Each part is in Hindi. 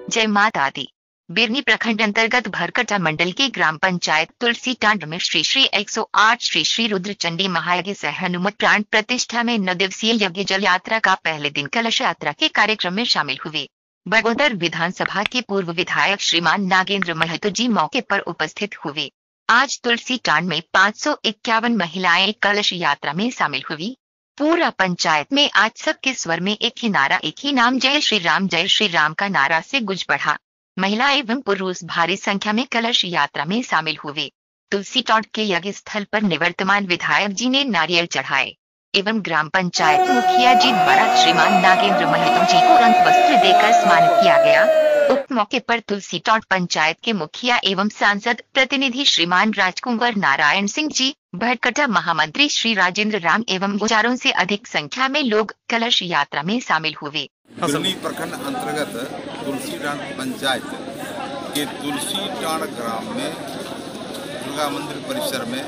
जय माता दी। बिरनी प्रखंड अंतर्गत भरकटा मंडल के ग्राम पंचायत तुलसी टांड में श्री श्री 108 श्री श्री रुद्रचंडी महायज्ञ सह हनुमत प्राण प्रतिष्ठा में 9 दिवसीय यज्ञ जल यात्रा का पहले दिन कलश यात्रा के कार्यक्रम में शामिल हुए। बगोदर विधानसभा के पूर्व विधायक श्रीमान नागेंद्र महतो जी मौके पर उपस्थित हुए। आज तुलसी टांड में 551 महिलाएं कलश यात्रा में शामिल हुई। पूरा पंचायत में आज सबके स्वर में एक ही नारा, एक ही नाम, जय श्री राम का नारा से गूंज पड़ा। महिला एवं पुरुष भारी संख्या में कलश यात्रा में शामिल हुए। तुलसी टांड के यज्ञ स्थल पर निवर्तमान विधायक जी ने नारियल चढ़ाए एवं ग्राम पंचायत मुखिया जी द्वारा श्रीमान नागेंद्र महतो जी को रंग वस्त्र देकर सम्मानित किया गया। उक्त मौके पर तुलसी टांड पंचायत के मुखिया एवं सांसद प्रतिनिधि श्रीमान राजकुंवर नारायण सिंह जी, भरकटा महामंत्री श्री राजेंद्र राम एवं हजारों से अधिक संख्या में लोग कलश यात्रा में शामिल हुए। बिरनी प्रखंड अंतर्गत तुलसी टांड पंचायत के तुलसी टांड ग्राम में दुर्गा मंदिर परिसर में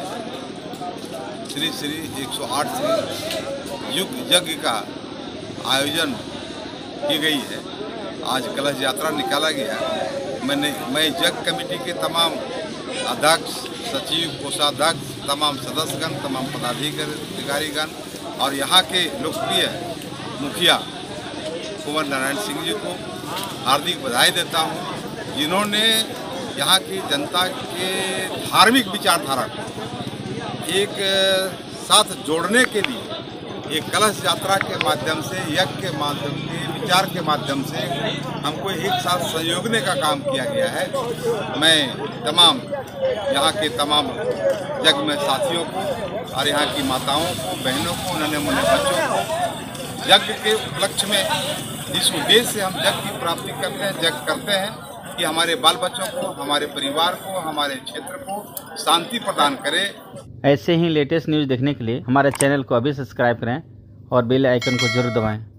श्री श्री 108 श्री युग यज्ञ का आयोजन की गई है। आज कलश यात्रा निकाला गया। मैं यज्ञ कमेटी के तमाम अध्यक्ष, सचिव, कोषाध्यक्ष, तमाम सदस्यगण, तमाम पदाधिकारीगण और यहाँ के लोकप्रिय मुखिया कुंवर नारायण सिंह जी को हार्दिक बधाई देता हूँ, जिन्होंने यहाँ की जनता के धार्मिक विचारधारा को एक साथ जोड़ने के लिए एक कलश यात्रा के माध्यम से, यज्ञ के माध्यम से, विचार के माध्यम से हमको एक साथ संयोगने का काम किया गया है। मैं तमाम यहाँ के तमाम यज्ञ में साथियों को और यहाँ की माताओं को, बहनों को, नन्हे मुन्ने बच्चों को यज्ञ के उपलक्ष्य में जिस उद्देश्य से हम यज्ञ की प्राप्ति करते हैं, यज्ञ करते हैं कि हमारे बाल बच्चों को, हमारे परिवार को, हमारे क्षेत्र को शांति प्रदान करे। ऐसे ही लेटेस्ट न्यूज़ देखने के लिए हमारे चैनल को अभी सब्सक्राइब करें और बेल आइकन को जरूर दबाएं।